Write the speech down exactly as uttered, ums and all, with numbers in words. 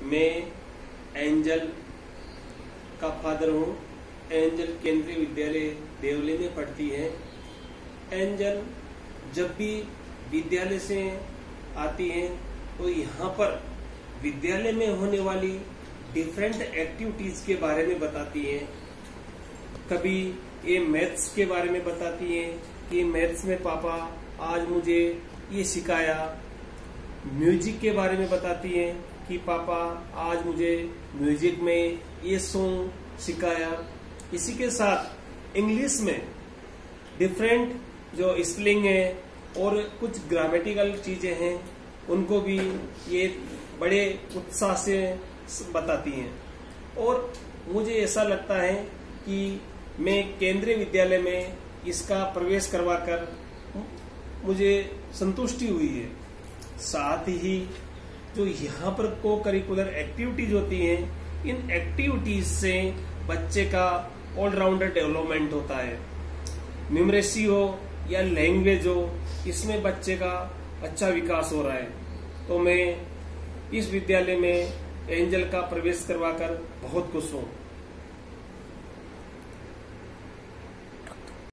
मैं एंजल का फादर हूँ। एंजल केंद्रीय विद्यालय देवली में पढ़ती है। एंजल जब भी विद्यालय से आती है तो यहाँ पर विद्यालय में होने वाली डिफरेंट एक्टिविटीज के बारे में बताती है। कभी ये मैथ्स के बारे में बताती है कि मैथ्स में पापा आज मुझे ये सिखाया। म्यूजिक के बारे में बताती है कि पापा आज मुझे म्यूजिक में ये सॉन्ग सिखाया। इसी के साथ इंग्लिश में डिफरेंट जो स्पेलिंग है और कुछ ग्रामेटिकल चीजें हैं उनको भी ये बड़े उत्साह से बताती हैं। और मुझे ऐसा लगता है कि मैं केंद्रीय विद्यालय में इसका प्रवेश करवाकर मुझे संतुष्टि हुई है। साथ ही जो यहाँ पर को करिकुलर एक्टिविटीज होती हैं, इन एक्टिविटीज से बच्चे का ऑलराउंडर डेवलपमेंट होता है। न्यूमरेसी हो या लैंग्वेज हो, इसमें बच्चे का अच्छा विकास हो रहा है। तो मैं इस विद्यालय में एंजल का प्रवेश करवाकर बहुत खुश हूँ।